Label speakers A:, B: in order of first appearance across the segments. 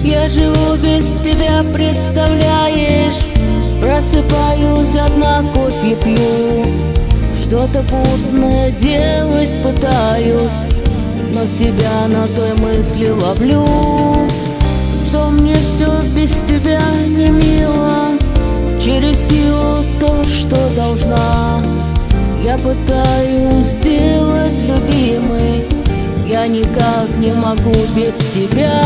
A: Я живу без тебя, представляешь? Просыпаюсь одна, кофе пью, что-то путное делать пытаюсь, но себя на той мысли ловлю, что мне все без тебя не мило. Через силу то, что должна, я пытаюсь сделать, любимый. Я никак не могу без тебя.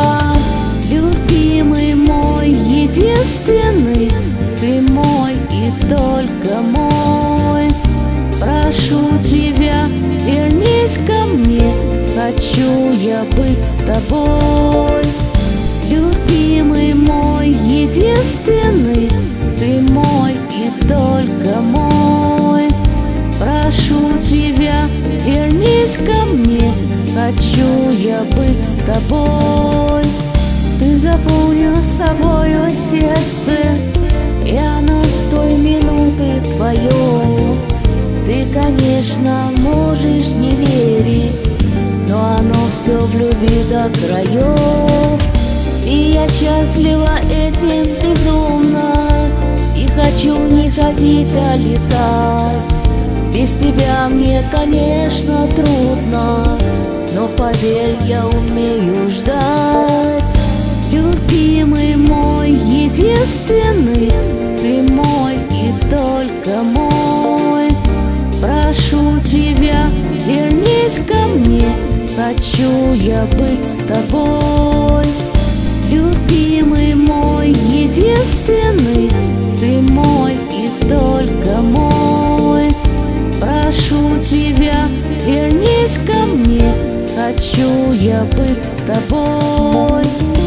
A: Любимый мой, единственный, ты мой и только мой. Прошу тебя, вернись ко мне, хочу я быть с тобой. Любимый мой, единственный, ты мой и только мой. Прошу тебя, вернись ко мне, хочу я быть с тобой. Ты заполнил собою сердце, и оно с той минуты твое. Ты, конечно, можешь не верить, но оно все в любви до краев. И я счастлива этим безумно, и хочу не ходить, а летать. Без тебя мне, конечно, трудно, но поверь, я умею ждать. Любимый мой, единственный, ты мой и только мой. Прошу тебя, вернись ко мне, хочу я быть с тобой. Любимый мой, единственный, ты мой и только мой. Прошу тебя, вернись ко мне, хочу я быть с тобой.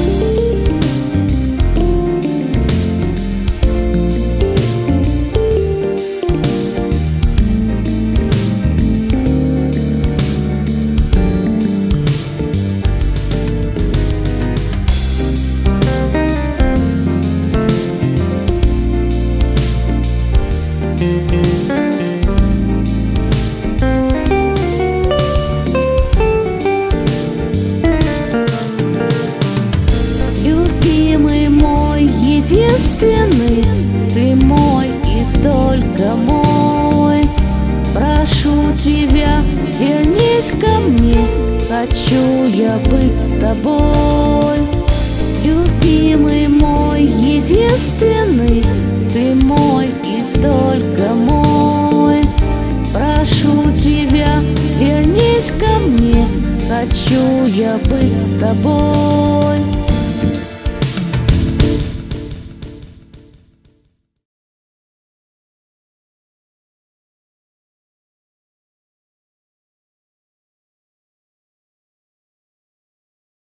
A: Любимый мой, единственный, ты мой и только мой. Прошу тебя, вернись ко мне, хочу я быть с тобой. Любимый мой, единственный, ты мой и только мой. Прошу тебя, вернись ко мне, хочу я быть с тобой.